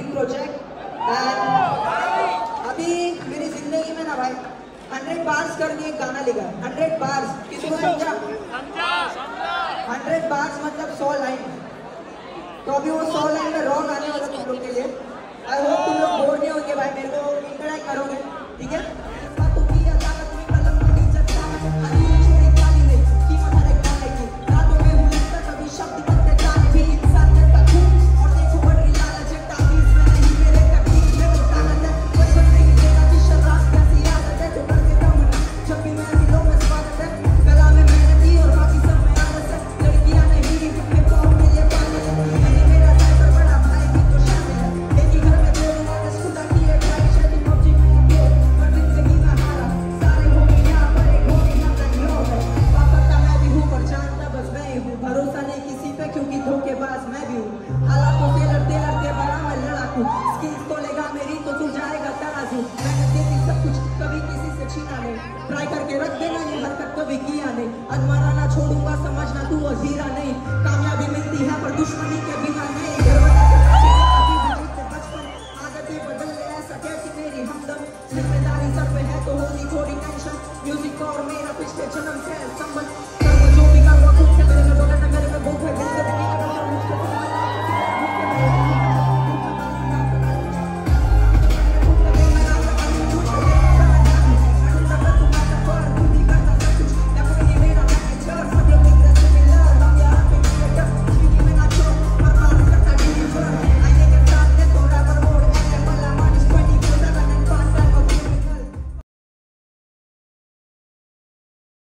Dream project and अभी मेरी जिंदगी में ना भाई 100 बार्स करके एक गाना लिखा है। 100 बार्स किसको समझा? 100 बार्स मतलब 100 लाइन। तो अभी वो 100 लाइन में रॉन्ग आने वाला तुम लोग के लिए। आई होप तुम लोग बोर नहीं होंगे भाई, मेरे को इंटरेक्ट करोगे, ठीक है? भरोसा नहीं किसी पे क्योंकि धोखेबाज मैं भी हूँ। हालातों से लड़ते लड़ते बना मैं लड़ाकू। स्किल्स तो लेगा मेरी तो तू जाएगा तराजू। मैंने देती सब कुछ कभी किसी से छीना नहीं। ट्राई करके रख देना ये हरकत कभी किया नहीं। अनमरा ना छोड़ूंगा समझना तू वजीरा नहीं। कामयाबी मिलती है पर दुश्मनी के